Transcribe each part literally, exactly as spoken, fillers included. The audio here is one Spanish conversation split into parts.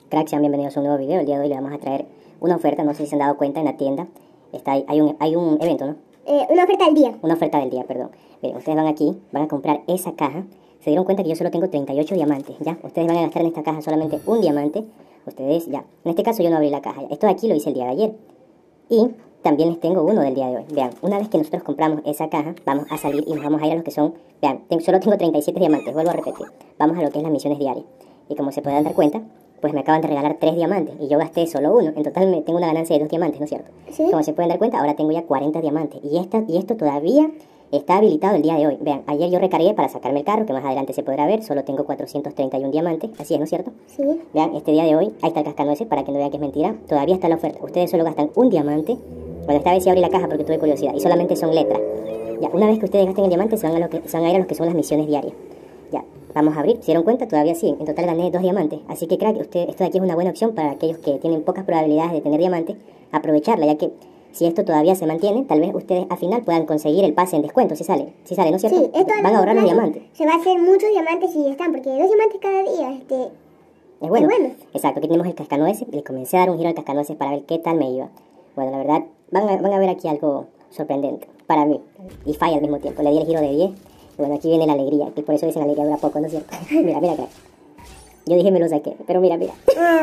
Cracks, sean bienvenidos a un nuevo video. El día de hoy le vamos a traer una oferta, no sé si se han dado cuenta en la tienda. Está ahí, hay, un, hay un evento, ¿no? Eh, una oferta del día. Una oferta del día, perdón. Miren, ustedes van aquí, van a comprar esa caja. Se dieron cuenta que yo solo tengo treinta y ocho diamantes, ¿ya? Ustedes van a gastar en esta caja solamente un diamante. Ustedes, ya. En este caso yo no abrí la caja, ya. Esto de aquí lo hice el día de ayer. Y también les tengo uno del día de hoy. Vean, una vez que nosotros compramos esa caja, vamos a salir y nos vamos a ir a los que son... Vean, tengo, solo tengo treinta y siete diamantes, vuelvo a repetir. Vamos a lo que es las misiones diarias. Y como se pueden dar cuenta, pues me acaban de regalar tres diamantes y yo gasté solo uno. En total me tengo una ganancia de dos diamantes, ¿no es cierto? Sí. Como se pueden dar cuenta, ahora tengo ya cuarenta diamantes. Y, esta, y esto todavía está habilitado el día de hoy. Vean, ayer yo recargué para sacarme el carro, que más adelante se podrá ver. Solo tengo cuatrocientos treinta y uno diamantes. Así es, ¿no es cierto? Sí. Vean, este día de hoy, ahí está el cascanueces, para que no vean que es mentira. Todavía está la oferta. Ustedes solo gastan un diamante. Bueno, esta vez sí abrí la caja porque tuve curiosidad. Y solamente son letras. Ya, una vez que ustedes gasten el diamante, se van a, lo que, se van a ir a los que son las misiones diarias. Ya, vamos a abrir. ¿Se dieron cuenta? Todavía sí. En total gané dos diamantes. Así que, crack, usted, esto de aquí es una buena opción para aquellos que tienen pocas probabilidades de tener diamantes. Aprovecharla, ya que si esto todavía se mantiene, tal vez ustedes al final puedan conseguir el pase en descuento. Si sale, si sale, ¿no es cierto? Sí, esto van a ahorrar los diamantes. Se va a hacer muchos diamantes si están, porque dos diamantes cada día, este... Es bueno. Es bueno. Exacto, aquí tenemos el cascanueces. Le comencé a dar un giro al cascanueces para ver qué tal me iba. Bueno, la verdad, van a, van a ver aquí algo sorprendente para mí. Y falla al mismo tiempo. Le di el giro de diez. Y bueno, aquí viene la alegría. Y por eso dicen alegría dura poco, ¿no es cierto? Mira, mira, crack. Yo dije me lo saqué, pero mira, mira.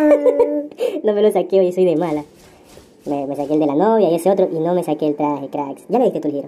No me lo saqué, hoy soy de mala. Me, me saqué el de la novia y ese otro. Y no me saqué el traje, cracks. ¿Ya le diste tu giro?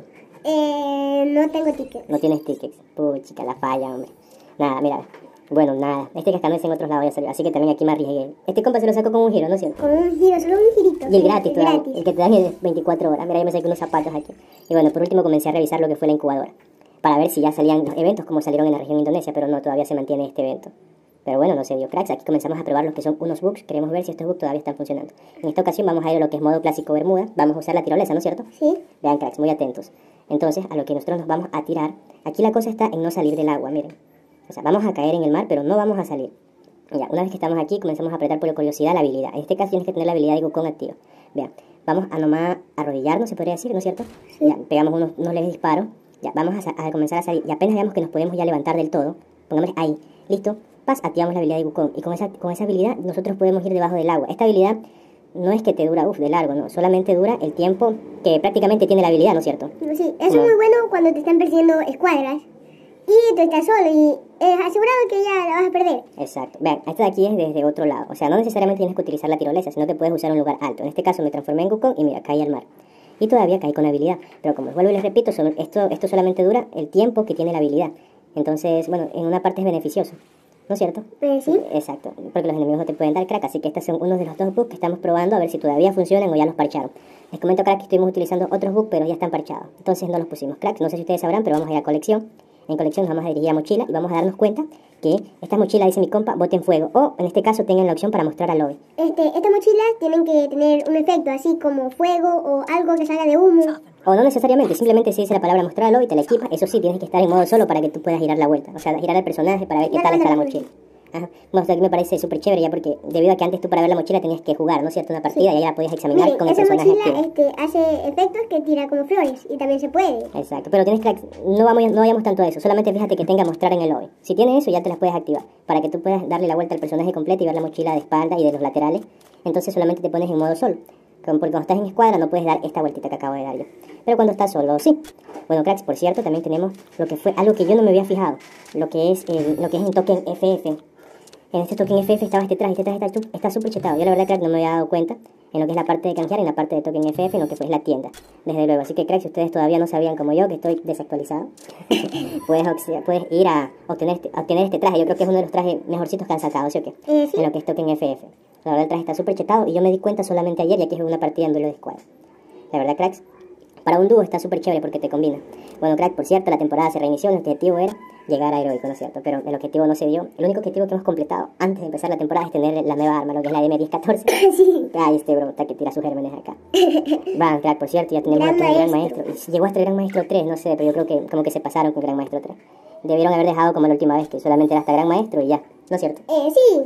Eh, no tengo tickets. No tienes tickets. Puchica, la falla, hombre. Nada, mira. Bueno, nada. Este cascanueces en otros lados ya salió. Así que también aquí me arriesgué. Este compa se lo sacó con un giro, ¿no es cierto? Con un giro, solo un girito. Y el gratis, el, todavía, gratis. el que te dan es veinticuatro horas. Mira, yo me saqué unos zapatos aquí. Y bueno, por último comencé a revisar lo que fue la incubadora. Para ver si ya salían los eventos como salieron en la región Indonesia. Pero no, todavía se mantiene este evento. Pero bueno, no se dio, cracks. Aquí comenzamos a probar los que son unos bugs. Queremos ver si estos bugs todavía están funcionando. En esta ocasión vamos a ir a lo que es modo clásico bermuda. Vamos a usar la tirolesa, ¿no es cierto? Sí. Vean, cracks, muy atentos. Entonces, a lo que nosotros nos vamos a tirar. Aquí la cosa está en no salir del agua, miren. O sea, vamos a caer en el mar, pero no vamos a salir. Ya, una vez que estamos aquí, comenzamos a apretar por curiosidad la habilidad. En este caso tienes que tener la habilidad de Wukong activa. Vean, vamos a nomás arrodillarnos, se podría decir, ¿no es cierto? Sí. Ya, pegamos unos, unos leves disparos. Ya, vamos a, a comenzar a salir. Y apenas veamos que nos podemos ya levantar del todo, pongamos ahí, listo, paz, activamos la habilidad de Wukong. Y con esa, con esa habilidad nosotros podemos ir debajo del agua. Esta habilidad no es que te dura, uff, de largo, no. Solamente dura el tiempo que prácticamente tiene la habilidad, ¿no es cierto? Sí, eso es muy bueno cuando te están persiguiendo escuadras. Y tú estás solo y es asegurado que ya la vas a perder. Exacto. Vean, esta de aquí es desde otro lado. O sea, no necesariamente tienes que utilizar la tirolesa, sino que puedes usar un lugar alto. En este caso me transformé en Wukong y mira, caí al mar. Y todavía caí con habilidad. Pero como les vuelvo y les repito, son, esto, esto solamente dura el tiempo que tiene la habilidad. Entonces, bueno, en una parte es beneficioso. ¿No es cierto? Eh, sí. Exacto. Porque los enemigos no te pueden dar crack. Así que estos son unos de los dos bugs que estamos probando a ver si todavía funcionan o ya los parcharon. Les comento, crack, que estuvimos utilizando otros bugs, pero ya están parchados. Entonces no los pusimos, crack. No sé si ustedes sabrán, pero vamos a ir a colección. En colección nos vamos a dirigir a mochila y vamos a darnos cuenta que esta mochila, dice mi compa, boten fuego. O en este caso tengan la opción para mostrar al lobby. Este, estas mochilas tienen que tener un efecto así como fuego o algo que salga de humo. O no necesariamente, simplemente si dice la palabra mostrar al lobby, te la equipas. Eso sí, tienes que estar en modo solo para que tú puedas girar la vuelta. O sea, girar el personaje para ver qué tal está la mochila. Ajá. Bueno, esto aquí me parece súper chévere ya porque debido a que antes tú para ver la mochila tenías que jugar, ¿no es cierto? Una partida sí. Y ya la podías examinar. Miren, con el esa personaje mochila activo. este, hace efectos que tira como flores y también se puede. Exacto, pero tienes que, no vamos, no vayamos tanto a eso, solamente fíjate que tenga mostrar en el lobby. Si tiene eso ya te las puedes activar, para que tú puedas darle la vuelta al personaje completo y ver la mochila de espalda y de los laterales. Entonces solamente te pones en modo solo, porque cuando estás en escuadra no puedes dar esta vueltita que acabo de dar yo. Pero cuando estás solo, sí. Bueno, cracks, por cierto, también tenemos lo que fue algo que yo no me había fijado, lo que es, el, lo que es en token F F. En este token F F estaba este traje, este traje está súper chetado. Yo la verdad, crack, no me había dado cuenta en lo que es la parte de canjear y en la parte de token F F, en lo que fue la tienda, desde luego. Así que, crack, si ustedes todavía no sabían como yo, que estoy desactualizado, puedes, puedes ir a obtener este, obtener este traje. Yo creo que es uno de los trajes mejorcitos que han sacado, ¿sí o qué? Eh, ¿sí? En lo que es token F F. La verdad, el traje está súper chetado y yo me di cuenta solamente ayer, ya que es una partida en duelo de escuadra. La verdad, cracks, para un dúo está súper chévere porque te combina. Bueno, crack, por cierto, la temporada se reinició. El objetivo era llegar a heroico, ¿no es cierto? Pero el objetivo no se dio. El único objetivo que hemos completado antes de empezar la temporada es tener la nueva arma, lo que es la M diez catorce. Sí. Ay, este bro, está que tira sus gérmenes acá. Va, crack, por cierto, ya tenemos Gran aquí un Gran Maestro. Maestro. Y llegó hasta el Gran Maestro tres, no sé, pero yo creo que como que se pasaron con Gran Maestro tres. Debieron haber dejado como la última vez, que solamente era hasta Gran Maestro y ya, ¿no es cierto? Eh, sí.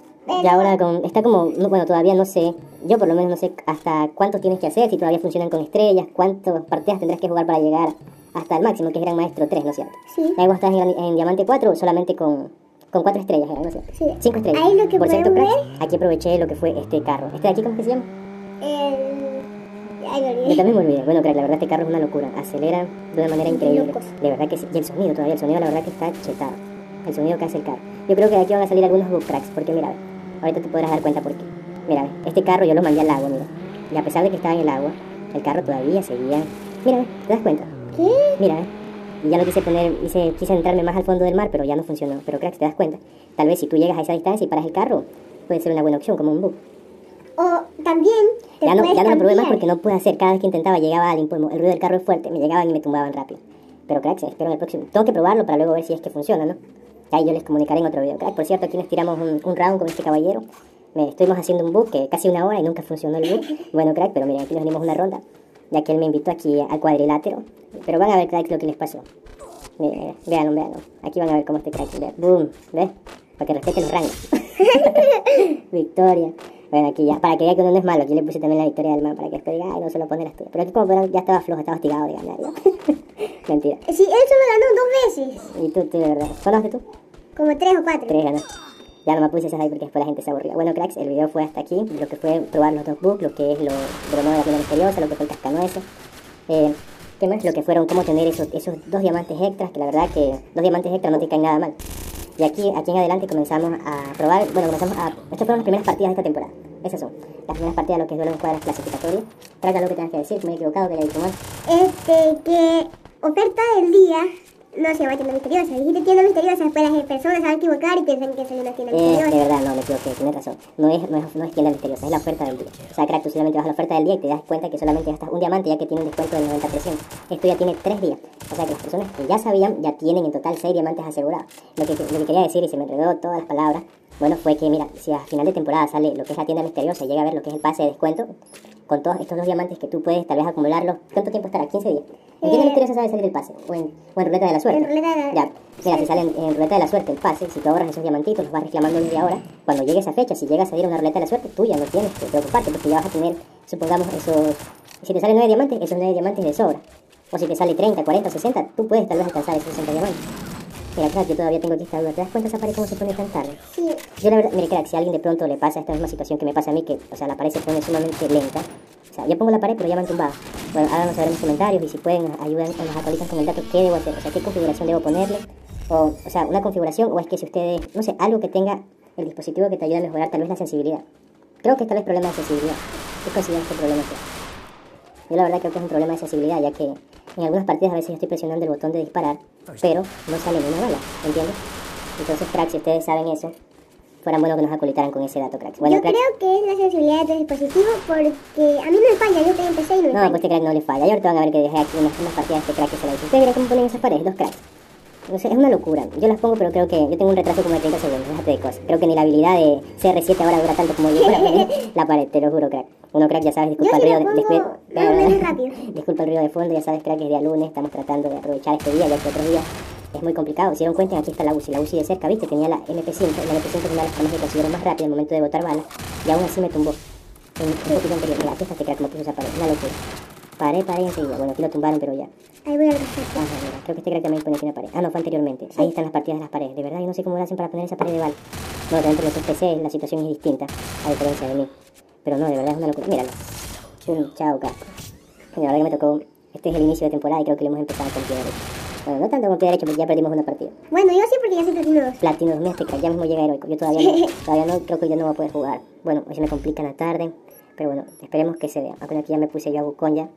Y ahora con, está como, no, bueno, todavía no sé, yo por lo menos no sé hasta cuánto tienes que hacer, si todavía funcionan con estrellas, cuántas partidas tendrás que jugar para llegar hasta el máximo, que es Gran Maestro tres, ¿no es cierto? Sí. Ahí vos estás en, en Diamante cuatro o solamente con, con cuatro estrellas, era, no sé. Sí. Cinco estrellas. Ahí lo que Por cierto, podemos cracks, aquí aproveché lo que fue este carro. ¿Este de aquí cómo que se llama? El... Ay, me Yo olvidé. también me olvidé. Bueno, crack, la verdad este carro es una locura. Acelera de una manera increíble. Locos. De verdad que sí. Y el sonido todavía, el sonido la verdad que está chetado. El sonido que hace el carro. Yo creo que de aquí van a salir algunos bug cracks, porque mira, ahorita te podrás dar cuenta por qué. Mira, este carro yo lo mandé al agua, mira. Y a pesar de que estaba en el agua, el carro todavía seguía. Mira, ¿te das cuenta? ¿Qué? Mira, y ya lo quise poner, quise, quise entrarme más al fondo del mar, pero ya no funcionó. Pero cracks, ¿te das cuenta? Tal vez si tú llegas a esa distancia y paras el carro, puede ser una buena opción, como un bug. O también te Ya no, puedes ya no lo probé más cambiar. porque no pude hacer. Cada vez que intentaba llegaba al impulmo. El ruido del carro es fuerte, me llegaban y me tumbaban rápido. Pero cracks, espero en el próximo. Tengo que probarlo para luego ver si es que funciona, ¿no? Ahí yo les comunicaré en otro video. Crack, por cierto, aquí nos tiramos un, un round con este caballero. Me, estuvimos haciendo un bug que casi una hora y nunca funcionó el bug. Bueno, crack, pero miren, aquí nos dimos una ronda. Ya que él me invitó aquí al cuadrilátero. Pero van a ver, crack, lo que les pasó. Miren, véanlo, véanlo. Aquí van a ver cómo este crack. Vean. Boom, ¿ves? Para que respeten los rangos. Victoria. Bueno, aquí ya, para que vean que uno no es malo, aquí le puse también la victoria del man, para que después diga, ay, no se lo pone las tuyas. Pero aquí como verán, ya estaba flojo, estaba hostigado de ganar. ¿No? Mentira. Sí, él solo ganó dos veces. Y tú, tú, de verdad. ¿Conoces tú? Como tres o cuatro. Tres ganas. Ya no me puse esas ahí porque después la gente se aburría. Bueno, cracks, el video fue hasta aquí. Lo que fue probar los dos bugs, lo que es lo de lo nuevo de la tienda misteriosa, lo que fue el cascanueces. Eh, ¿Qué más? Lo que fueron cómo tener esos, esos dos diamantes extras, que la verdad que dos diamantes extras no te caen nada mal. Y aquí, aquí en adelante comenzamos a probar, bueno, comenzamos a... Estas fueron las primeras partidas de esta temporada. Esas son las primeras partidas de lo que es duelo en cuadras clasificatorias. Trata lo que tengas que decir, que me he equivocado, que le he dicho mal. Este, que oferta del día no se llama tienda misteriosa. Dijiste tienda misteriosa, después las personas se van a equivocar y piensan que es una tienda Eh, de misteriosa. verdad, no, me equivoqué, tienes razón. No es, no, es, no es tienda misteriosa, es la oferta del día. O sea, crack, tú solamente vas a la oferta del día y te das cuenta que solamente gastas un diamante ya que tiene un descuento del noventa por ciento. Esto ya tiene tres días. O sea que las personas que ya sabían ya tienen en total seis diamantes asegurados. Lo que, lo que quería decir, y se me enredó todas las palabras, bueno, fue que mira, si a final de temporada sale lo que es la tienda misteriosa y llega a ver lo que es el pase de descuento, con todos estos dos diamantes que tú puedes tal vez acumularlos, ¿cuánto tiempo estará? quince días. ¿En tienda Eh, misteriosa sabe salir el pase? ¿O en, o en ruleta de la suerte? En ruleta de la- Ya, mira, sí. si sale en, en ruleta de la suerte el pase, si tú ahorras esos diamantitos, los vas reclamando desde ahora, cuando llegue esa fecha, si llega a salir una ruleta de la suerte, tú ya no tienes que preocuparte, porque ya vas a tener, supongamos, esos, si te salen nueve diamantes, esos nueve diamantes de sobra. O si te sale treinta, cuarenta, sesenta, tú puedes tal vez alcanzar esos sesenta diamantes. Mira, crack, yo todavía tengo aquí esta duda. ¿Te das cuenta esa pared cómo se pone tan tarde? Sí. Yo la verdad, mire, crack, si a alguien de pronto le pasa esta misma situación que me pasa a mí, que, o sea, la pared se pone sumamente lenta. O sea, yo pongo la pared, pero ya me han tumbado. Bueno, háganos saber en los comentarios y si pueden, ayuden a los acolitas con el dato qué debo hacer. O sea, qué configuración debo ponerle. O, o sea, una configuración, o es que si ustedes, no sé, algo que tenga el dispositivo que te ayude a mejorar tal vez la sensibilidad. Creo que tal vez problema de sensibilidad. ¿Qué consideras que problema es? Yo la verdad creo que es un problema de sensibilidad, ya que en algunas partidas a veces yo estoy presionando el botón de disparar, pero no sale ni una bala, ¿entiendes? Entonces, cracks, si ustedes saben eso, fuera bueno que nos acolitaran con ese dato, cracks. Bueno, Yo cracks, creo que es la sensibilidad de tu dispositivo porque a mí no me falla, yo te empecé y no me no, falla. pues este crack no le falla. Y ahorita van a ver que dejé aquí unas, unas partidas de este crack que se la hizo. Ustedes miren cómo ponen esas paredes, dos cracks. No sé, es una locura. Yo las pongo, pero creo que yo tengo un retraso como de treinta segundos, déjate de cosas. Creo que ni la habilidad de C R siete ahora dura tanto como yo para poner la pared, te lo juro, crack. Uno, crack, ya sabes, disculpa Yo el sí ruido la de, pongo disculpa- más o menos rápido. disculpa el ruido de fondo, ya sabes, crack, que es día lunes, estamos tratando de aprovechar este día, ya que otros días es muy complicado. Si dieron cuenta, aquí está la U C I, la U C I de cerca, viste, tenía la M P cinco, la M P cinco es una de las armas que consiguieron más rápido al momento de botar balas, y aún así me tumbó. Un, un poquito anterior, mira, aquí está este crack, como puso esa pared, una locura. Paré, paré enseguida, bueno, aquí lo tumbaron, pero ya. Ahí voy al respecto. Ajá, mira, creo que este crack también pone aquí una pared. Ah, no, fue anteriormente. Ahí están las partidas de las paredes. De verdad, yo no sé cómo lo hacen para poner esa pared de bala. No, dentro de los P C la situación es distinta, a diferencia de mí. Pero no, de verdad es una locura. Míralo. Un chao, casco. Mira, la verdad que me tocó. Este es el inicio de temporada y creo que lo hemos empezado con pie derecho. Bueno, no tanto con pie derecho porque ya perdimos una partida. Bueno, yo sí porque ya soy platino dos. Platino, mira este crack, ya mismo llega heroico. Yo todavía no, todavía no, creo que ya no voy a poder jugar. Bueno, hoy se me complica en la tarde. Pero bueno, esperemos que se vea. Aunque aquí ya me puse yo a Bucón ya.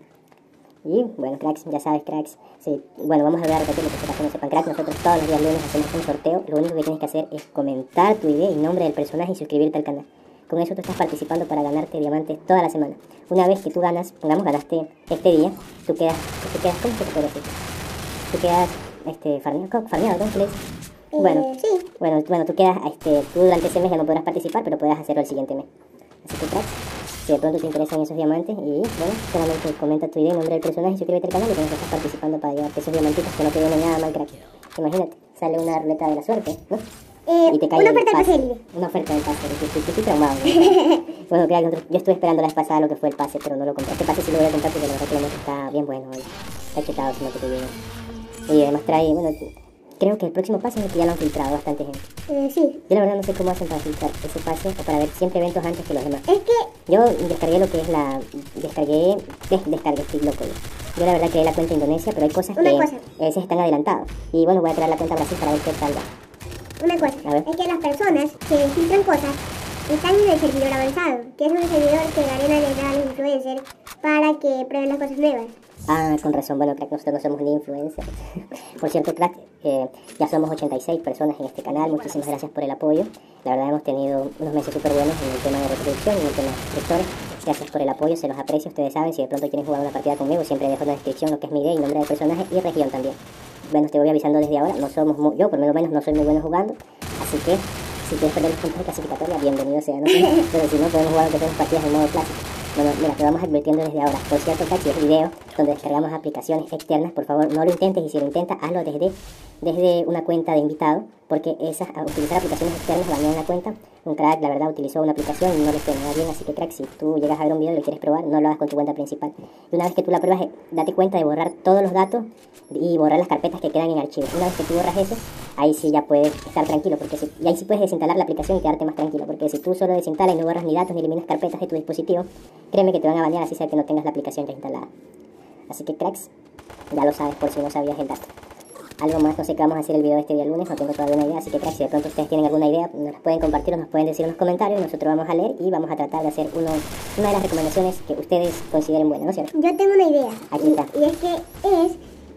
Y bueno, cracks, ya sabes, cracks. Sí, bueno, vamos a ver a repetir lo que sepas que no sepan, cracks. Nosotros todos los días lunes hacemos un sorteo. Lo único que tienes que hacer es comentar tu idea y nombre del personaje y suscribirte al canal. Con eso tú estás participando para ganarte diamantes toda la semana. Una vez que tú ganas, pongamos, ganaste este día, tú quedas, tú quedas, ¿cómo se te puede decir? Tú quedas, este, farmeado, farmeado, ¿cómo se le dice? Bueno, Eh, sí. bueno, bueno, tú quedas, este, tú durante ese mes ya no podrás participar, pero podrás hacerlo el siguiente mes. Así que, cracks, si de pronto te interesan esos diamantes, y bueno, solamente comenta tu idea y nombre del personaje y suscríbete al canal y con eso estás participando para llevarte esos diamantitos que no te vienen nada mal, crack. Imagínate, sale una ruleta de la suerte, ¿no? Eh, Y te cae una el oferta de pase. pase libre. Una oferta del pase, que estoy, estoy traumado. ¿No? Bueno, crack, nosotros- yo estuve esperando la vez pasada lo que fue el pase, pero no lo compré. Este pase sí lo voy a comprar porque la verdad que la moto está bien bueno, ¿vale? Está chetado, si no te digo. Y además trae, bueno, Creo que el próximo pase es el que ya lo han filtrado bastante gente. Eh, sí. Yo la verdad no sé cómo hacen para filtrar ese pase o para ver siempre eventos antes que los demás. Es que... Yo descargué lo que es la... Descargué... Des, descargué, estoy loco yo. Yo la verdad creé la cuenta Indonesia, pero hay cosas Una que cosa. a veces están adelantados. Y bueno, voy a crear la cuenta Brasil para ver qué salga. Una cosa, A ver. es que las personas que filtran cosas están en el servidor avanzado, que es un servidor que Garena les da a los influencers para que prueben las cosas nuevas. Ah, con razón. Bueno, crack, nosotros no somos ni influencers. Por cierto, crack, eh, ya somos ochenta y seis personas en este canal. Muchísimas gracias por el apoyo. La verdad hemos tenido unos meses súper buenos en el tema de reproducción y en el tema de suscriptores. Gracias por el apoyo, se los aprecio. Ustedes saben, si de pronto quieren jugar una partida conmigo, siempre dejo en la descripción lo que es mi idea y nombre del personaje y región también. Bueno, te voy avisando desde ahora, no somos muy, yo por lo menos no soy muy bueno jugando, así que si quieres perder los puntos de clasificatoria, bienvenido sea, ¿no? Pero si no, podemos jugar aunque tenemos partidas en modo clásico. Bueno, mira, te vamos advirtiendo desde ahora. Por cierto, si es video donde descargamos aplicaciones externas, por favor no lo intentes, y si lo intentas, hazlo desde, desde una cuenta de invitado, porque esas, a utilizar aplicaciones externas banean la cuenta. Un crack, la verdad, utilizó una aplicación y no le fue nada bien, así que crack, si tú llegas a ver un video y lo quieres probar, no lo hagas con tu cuenta principal. Y una vez que tú la pruebas, eh, date cuenta de borrar todos los datos y borrar las carpetas que quedan en archivo. Una vez que tú borras eso, ahí sí ya puedes estar tranquilo, porque si, y ahí sí puedes desinstalar la aplicación y quedarte más tranquilo, porque si tú solo desinstalas y no borras ni datos ni eliminas carpetas de tu dispositivo, créeme que te van a banear, así sea que no tengas la aplicación ya instalada. Así que cracks, ya lo sabes por si no sabías el dato. Algo más, no sé qué vamos a hacer el video de este día lunes, no tengo todavía una idea, así que cracks, si de pronto ustedes tienen alguna idea, nos las pueden compartir o nos pueden decir en los comentarios, y nosotros vamos a leer y vamos a tratar de hacer uno, una de las recomendaciones que ustedes consideren buenas, ¿no es cierto? Yo tengo una idea. Aquí y, está. y es que es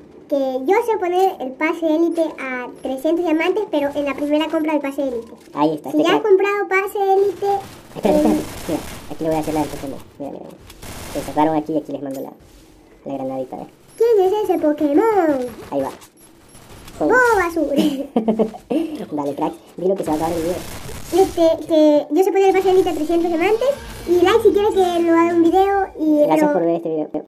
que yo sé poner el pase élite a trescientos diamantes, pero en la primera compra del pase élite. Ahí está, Si este ya has crack. comprado pase élite... Espera, eh, espera, mira, aquí le voy a hacer la del Pokémon, mira, mira, mira. Se sacaron aquí y aquí les mando la, la granadita, ¿eh? ¿Quién es ese Pokémon? Ahí va. ¡Oh, basura! Dale, crack, di lo que se va a acabar el video. Este, que yo sé poner el pase élite a trescientos diamantes. Y like si quiere que lo haga un video. Y, Gracias pero- por ver este video.